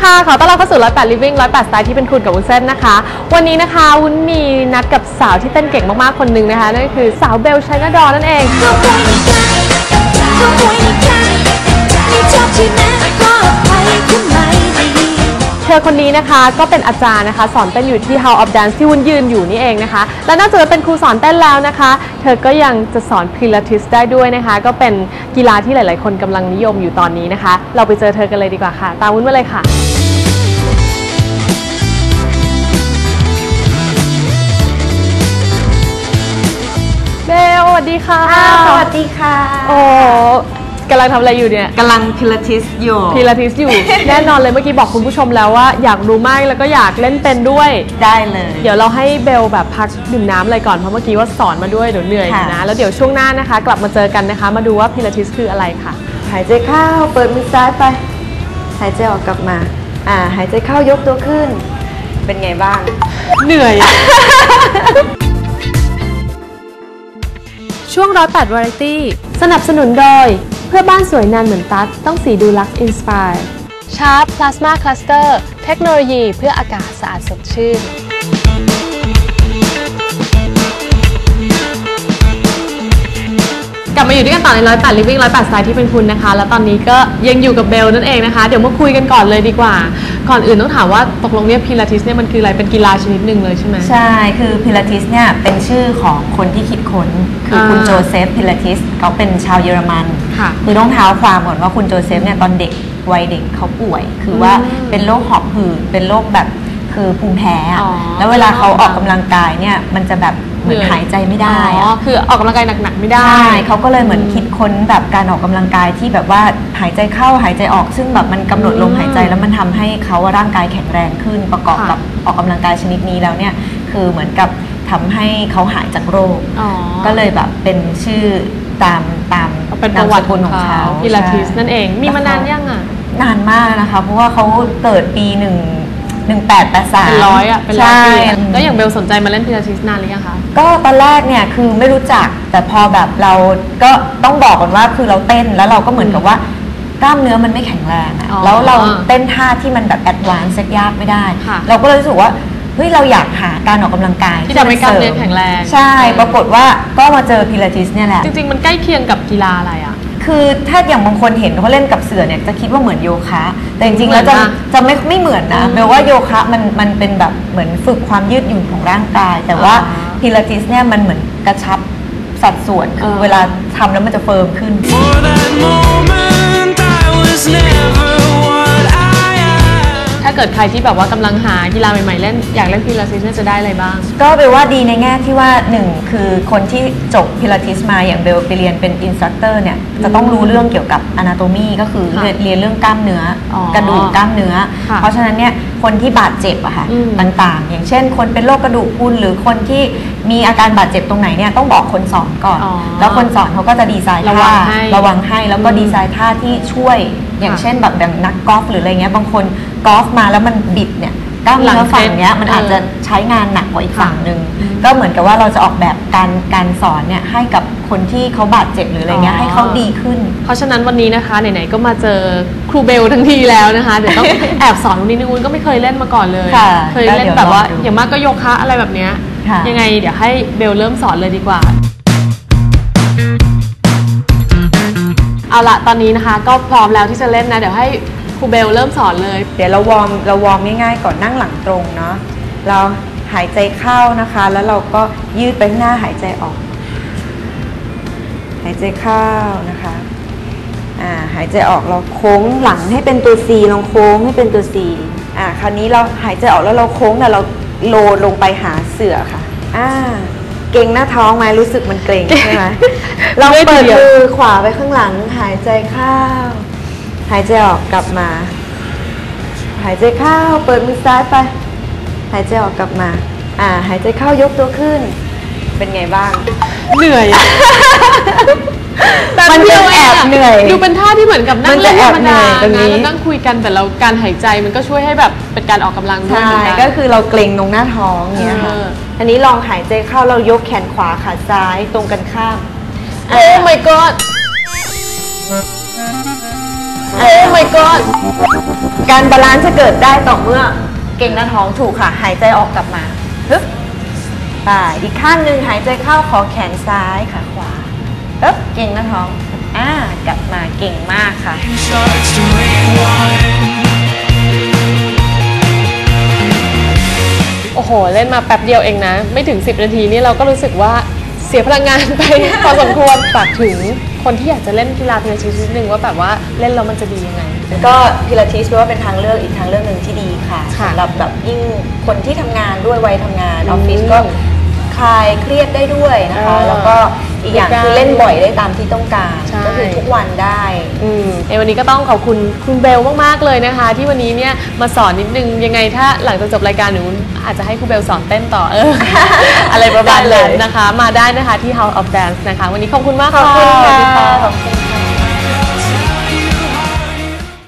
ค่ะขอต้อนรับเข้าสู่108 Living 108 สไตล์ที่เป็นคุณกับวุ้นเส้นนะคะวันนี้นะคะวุ้นมีนัดกับสาวที่เต้นเก่งมากๆคนหนึ่งนะคะนั่นก็คือสาวเบล ชัยนาดอนั่นเองเธอคนนี้นะคะก็เป็นอาจารย์นะคะสอนเต้นอยู่ที่ House of Dance ที่วุ้นยืนอยู่นี่เองนะคะและนอกจากจะเป็นครูสอนเต้นแล้วนะคะเธอก็ยังจะสอนพิลาทิสได้ด้วยนะคะก็เป็นกีฬาที่หลายๆคนกำลังนิยมอยู่ตอนนี้นะคะเราไปเจอเธอกันเลยดีกว่าค่ะตามวุ้นมาเลยค่ะเบลสวัสดีค่ะสวัสดีค่ะโอ้กำลังทำอะไรอยู่เนี่ยกำลังพิลาทิสอยู่แน่นอนเลยเมื่อกี้บอกคุณผู้ชมแล้วว่าอยากรู้มากแล้วก็อยากเล่นเป็นด้วยได้เลยเดี๋ยวเราให้เบลแบบพักดื่มน้ำอะไรก่อนเพราะเมื่อกี้ว่าสอนมาด้วยเดี๋ยวเหนื่อยนะแล้วเดี๋ยวช่วงหน้านะคะกลับมาเจอกันนะคะมาดูว่าพิลาทิสคืออะไรค่ะหายใจเข้าเปิดมือซ้ายไปหายใจออกกลับมาหายใจเข้ายกตัวขึ้นเป็นไงบ้างเหนื่อยช่วง108 Variety สนับสนุนโดยเพื่อบ้านสวยนานเหมือนตั๊ดต้องสีดูลักซ์อินสไปร์ชาร์ปพลาสมาคลัสเตอร์เทคโนโลยีเพื่ออากาศสะอาดสดชื่นกลับมาอยู่ด้วยกันต่อใน108 Living 108 สไตล์ที่เป็นคุณนะคะแล้วตอนนี้ก็ยังอยู่กับเบลนั่นเองนะคะเดี๋ยวมาคุยกันก่อนเลยดีกว่าก่อนอื่นต้องถามว่าตกลงเนี่ยพิลาทิสเนี่ยมันคืออะไรเป็นกีฬาชนิดหนึ่งเลยใช่ไหมใช่คือพิลาทิสเนี่ยเป็นชื่อของคนที่คิดค้นคือคุณโจเซฟพิลาทิสเขาเป็นชาวเยอรมันคือต้องเท้าความก่อนว่าคุณโจเซฟเนี่ยตอนเด็กวัยเด็กเขาป่วยคือว่าเป็นโรคหอบหืดเป็นโรคแบบคือภูมิแพ้แล้วเวลาเขาออกกำลังกายเนี่ยมันจะแบบเหมือนหายใจไม่ได้คือออกกำลังกายหนักๆไม่ได้ใช่เขาก็เลยเหมือคิดค้นแบบการออกกำลังกายที่แบบว่าหายใจเข้าหายใจออกซึ่งแบบมันกำหนดลมหายใจแล้วมันทำให้เขาร่างกายแข็งแรงขึ้นประกอบกับออกกำลังกายชนิดนี้แล้วเนี่ยคือเหมือนกับทำให้เขาหายจากโรคก็เลยแบบเป็นชื่อตามเป็นประวัติของเขาพิลาทิสนั่นเองมีมานานยังอ่ะนานมากนะคะเพราะว่าเขาเกิดปี1883 เป็นร้อยอ่ะเป็นร้อยปีก็อย่างเบลสนใจมาเล่นพิลาทิสนานหรือยังคะก็ตอนแรกเนี่ยคือไม่รู้จักแต่พอแบบเราก็ต้องบอกก่อนว่าคือเราเต้นแล้วเราก็เหมือนกับว่ากล้ามเนื้อมันไม่แข็งแรงอะแล้วเราเต้นท่าที่มันแบบแอดวานซ์ยากไม่ได้เราก็เลยรู้สึกว่าเฮ้ยเราอยากหาการออกกำลังกายที่ทำให้กล้ามเนื้อแข็งแรงใช่ปรากฏว่าก็มาเจอพิลาทิสเนี่ยแหละจริงๆมันใกล้เคียงกับกีฬาอะไรอ่ะคือถ้าอย่างบางคนเห็นเขาเล่นกับเสื่อเนี่ยจะคิดว่าเหมือนโยคะแต่จริงๆแล้วจะไม่เหมือนนะแปลว่าโยคะมันเป็นแบบเหมือนฝึกความยืดหยุ่นของร่างกายแต่ว่าพิลาทิสเนี่ยมันเหมือนกระชับสัดส่วนคือเวลาทำแล้วมันจะเฟิร์มขึ้นถ้าเกิดใครที่แบบว่ากำลังหากีฬาใหม่ๆเล่นอยากเล่นพิลาทิสจะได้อะไรบ้างก็แปลว่าดีในแง่ที่ว่า1คือคนที่จบพิลาทิสมาอย่างเบลไปเรียนเป็นอินสตรัคเตอร์เนี่ยจะต้องรู้เรื่องเกี่ยวกับอนาโตมีก็คือเรียนเรื่องกล้ามเนื้อกระดูกกล้ามเนื้อเพราะฉะนั้นเนี่ยคนที่บาดเจ็บอะค่ะต่างๆอย่างเช่นคนเป็นโรคกระดูกพรุนหรือคนที่มีอาการบาดเจ็บตรงไหนเนี่ยต้องบอกคนสอนก่อนแล้วคนสอนเขาก็จะดีไซน์ท่าระวังให้แล้วก็ดีไซน์ท่าที่ช่วยอย่างเช่นแบบนักกอล์ฟหรืออะไรเงี้ยบางคนกอล์ฟมาแล้วมันบิดเนี่ยกล้ามเนื้อฝั่งเนี้ยมันอาจจะใช้งานหนักกว่าอีกฝั่งหนึ่งก็เหมือนกับว่าเราจะออกแบบการสอนเนี่ยให้กับคนที่เขาบาดเจ็บหรืออะไรเงี้ยให้เขาดีขึ้นเพราะฉะนั้นวันนี้นะคะไหนๆก็มาเจอครูเบลทั้งทีแล้วนะคะเดี๋ยวต้องแอบสอนวันนี้นุ้ยก็ไม่เคยเล่นมาก่อนเลยเคยเล่นแบบว่าอย่างมากก็โยคะอะไรแบบเนี้ยยังไงเดี๋ยวให้เบลเริ่มสอนเลยดีกว่าเอาละตอนนี้นะคะก็พร้อมแล้วที่จะเล่นนะเดี๋ยวให้ครูเบลเริ่มสอนเลยเดี๋ยวเราวอร์มง่ายๆก่อนนั่งหลังตรงเนาะเราหายใจเข้านะคะแล้วเราก็ยืดไปข้างหน้าหายใจออกหายใจเข้านะคะหายใจออกเราโค้งหลังให้เป็นตัว C ลองโค้งให้เป็นตัว C คราวนี้เราหายใจออกแล้วเราโค้งแต่เราโลลงไปหาเสื่อค่ะเกร็งหน้าท้องไหมรู้สึกมันเกร็งใช่ไหมลองเปิดมือขวาไปข้างหลังหายใจเข้าหายใจออกกลับมาหายใจเข้าเปิดมือซ้ายไปหายใจออกกลับมาหายใจเข้ายกตัวขึ้นเป็นไงบ้างเหนื่อยมันจะแอบเหนื่อยดูเป็นท่าที่เหมือนกับนั่งเล่นธรรมดาแล้วนั่งคุยกันแต่เราการหายใจมันก็ช่วยให้แบบเป็นการออกกำลังด้วยใช่ก็คือเราเกร็งตรงหน้าท้องเนี้ยค่ะอันนี้ลองหายใจเข้าเรายกแขนขวาขาซ้ายตรงกันข้ามโอ้ my god โอ้ my god การบาลานซ์จะเกิดได้ต่อเมื่อเก่งหน้าท้องถูกค่ะหายใจออกกลับมาฮึบไปอีกข้างหนึ่งหายใจเข้าขอแขนซ้ายขาขวาฮึบเก่งหน้าท้องกลับมาเก่งมากค่ะโอ้โหเล่นมาแป๊บเดียวเองนะไม่ถึง10 นาทีนี่เราก็รู้สึกว่าเสียพลังงานไป พอสมควรฝากถึงคนที่อยากจะเล่นกีฬาพิลาทิสนิดนึงว่าแบบว่าเล่นแล้วมันจะดียังไงก็พิลาทิสแปลว่าเป็นทางเลือกอีกทางเลือกหนึ่งที่ดีค่ะค่ะสำหรับแบบยิ่งคนที่ทำงานด้วยวัยทำงานออฟฟิศก็คลายเครียดได้ด้วยนะคะแล้วก็อีกอย่างคือเล่นบ่อยได้ตามที่ต้องการใช่ก็คือทุกวันได้ในวันนี้ก็ต้องขอบคุณคุณเบลมากๆเลยนะคะ ที่วันนี้เนี่ยมาสอนนิดนึงยังไงถ้าหลังจากจบรายการหนูอาจจะให้คุณเบลสอนเต้นต่อ อะไรประมาณนั้นนะคะ มาได้นะคะที่ House of Dance นะคะ วันนี้ขอบคุณมากขอบคุณสวัสดีค่ะค่ะขอบคุณ